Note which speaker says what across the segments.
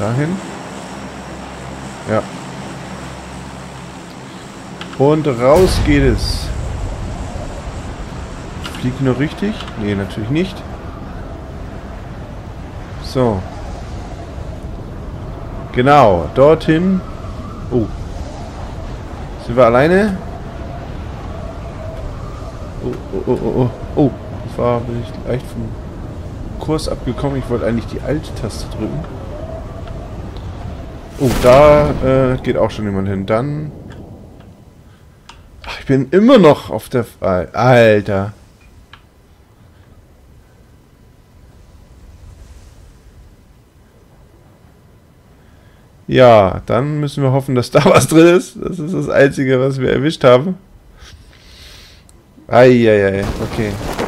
Speaker 1: Dahin. Ja. Und raus geht es. Fliegt nur richtig? Nee, natürlich nicht. So. Genau, dorthin. Oh. Sind wir alleine? Oh. Oh, bin ich leicht vom Kurs abgekommen. Ich wollte eigentlich die Alt-Taste drücken. Oh, da geht auch schon jemand hin. Dann... Ach, ich bin immer noch auf der... Alter. Ja, dann müssen wir hoffen, dass da was drin ist. Das ist das Einzige, was wir erwischt haben. Eieiei, okay.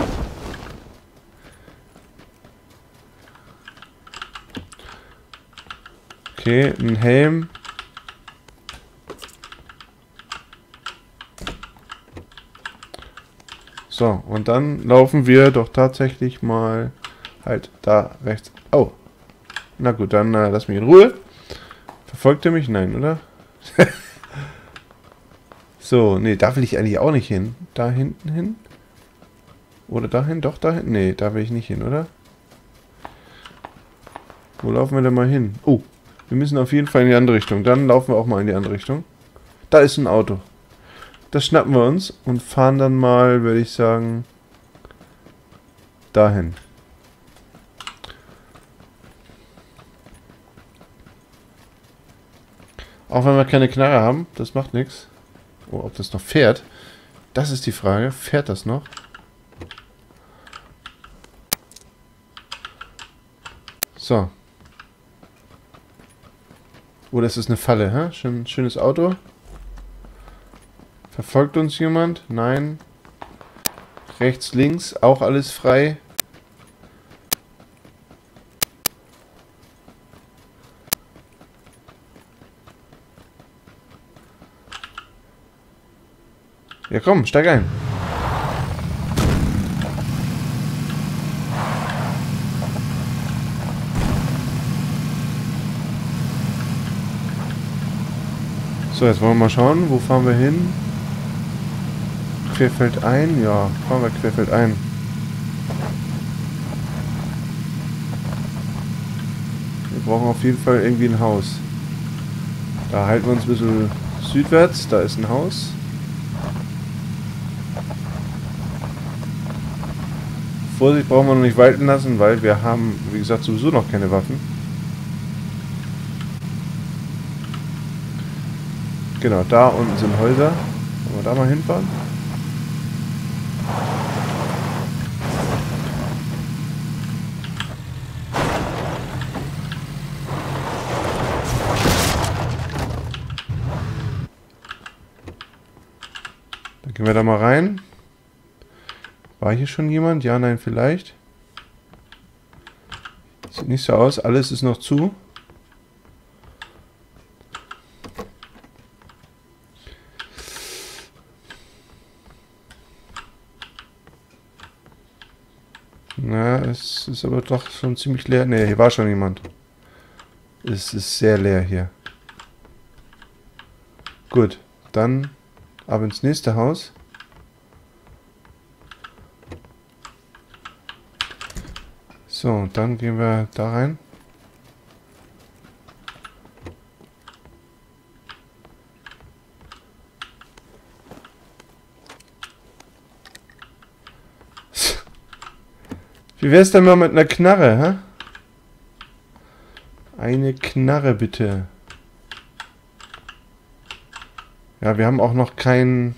Speaker 1: Okay, ein Helm. So, und dann laufen wir doch tatsächlich mal halt da rechts. Oh. Na gut, dann lass mich in Ruhe. Verfolgt er mich? Nein, oder? So, nee, da will ich eigentlich auch nicht hin. Da hinten hin? Oder dahin? Doch, dahin? Nee, da will ich nicht hin, oder? Wo laufen wir denn mal hin? Oh, wir müssen auf jeden Fall in die andere Richtung. Dann laufen wir auch mal in die andere Richtung. Da ist ein Auto. Das schnappen wir uns und fahren dann mal, würde ich sagen, dahin. Auch wenn wir keine Knarre haben, das macht nichts. Oh, ob das noch fährt? Das ist die Frage. Fährt das noch? So. Oh, das ist eine Falle, hä? Schönes Auto. Verfolgt uns jemand? Nein. Rechts, links, auch alles frei. Ja komm, steig ein. So, jetzt wollen wir mal schauen, wo fahren wir hin? Querfeldein? Ja, fahren wir querfeldein. Wir brauchen auf jeden Fall irgendwie ein Haus. Da halten wir uns ein bisschen südwärts, da ist ein Haus. Vorsicht brauchen wir noch nicht walten lassen, weil wir haben, wie gesagt, sowieso noch keine Waffen. Genau, da unten sind Häuser. Wollen wir da mal hinfahren? Dann gehen wir da mal rein. War hier schon jemand? Ja, nein, vielleicht. Sieht nicht so aus. Alles ist noch zu. Na, es ist aber doch schon ziemlich leer. Ne, hier war schon jemand. Es ist sehr leer hier. Gut, dann ab ins nächste Haus. So, dann gehen wir da rein. Wie wär's denn mal mit einer Knarre, hä? Eine Knarre, bitte. Ja, wir haben auch noch kein...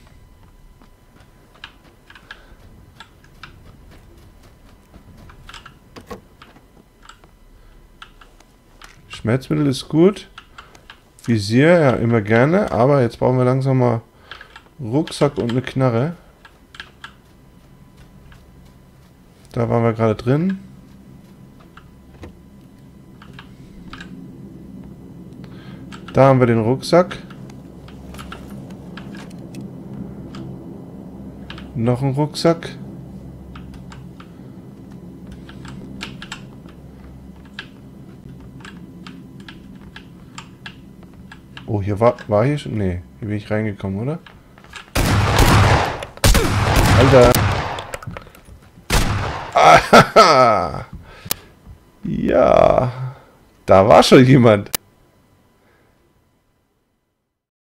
Speaker 1: Schmerzmittel ist gut. Visier, ja, immer gerne. Aber jetzt brauchen wir langsam mal Rucksack und eine Knarre. Da waren wir gerade drin. Da haben wir den Rucksack. Noch ein Rucksack. Oh, hier war hier schon... Nee, hier bin ich reingekommen, oder? Alter. Ah, ja. Da war schon jemand.